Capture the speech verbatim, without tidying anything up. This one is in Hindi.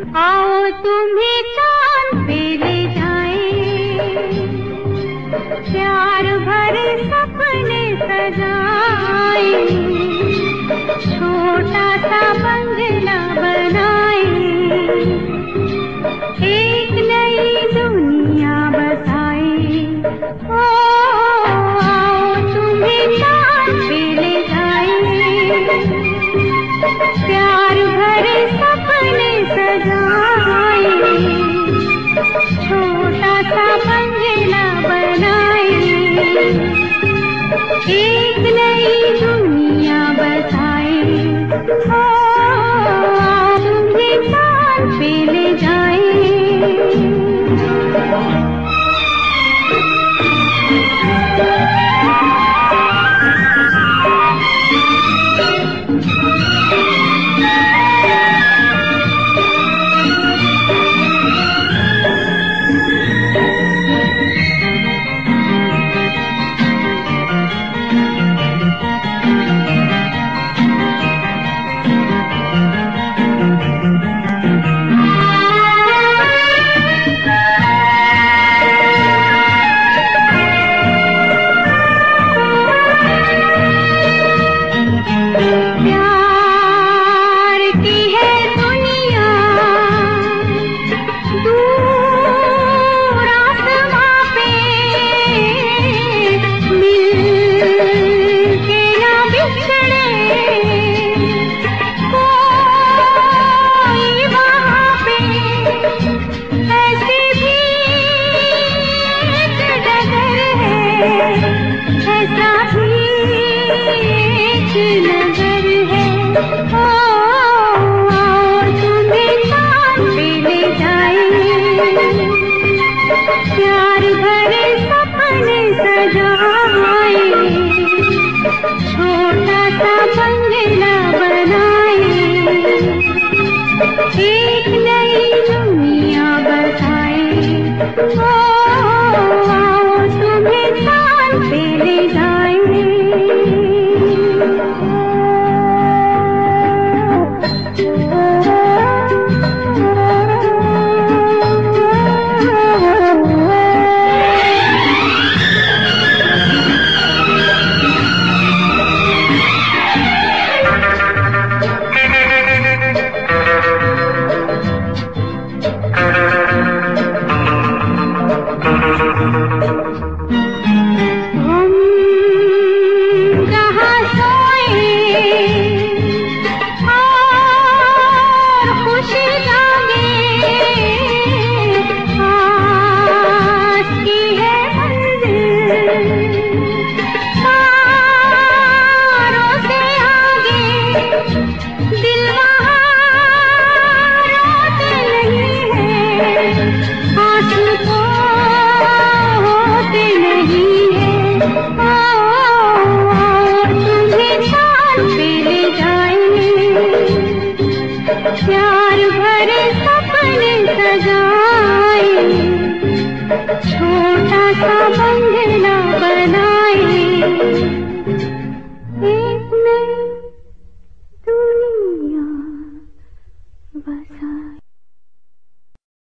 आओ तुम्हें चांद पे ले जाएं, प्यार भरे सपने सजाएं, छोटा सा बंगला बनाएं, एक नई दुनिया बसाएं। ओ आओ तुम्हें चांद पे ले जाएं, प्यार भरे सपने सजाएं, छोटा सा बंगला बनाएं, एक नई दुनिया बसाएं। ओ तुम्हें चांद पे ले जाएं। प्यार भरे सपने सजाएं, छोटा सा बंगला बनाएं, एक नई दुनिया बसाएं। ओ आओ तुम्हें चांद पे ले जाएं। प्यार भरे सपने सजाएं, छोटा सा बंगला बनाएं,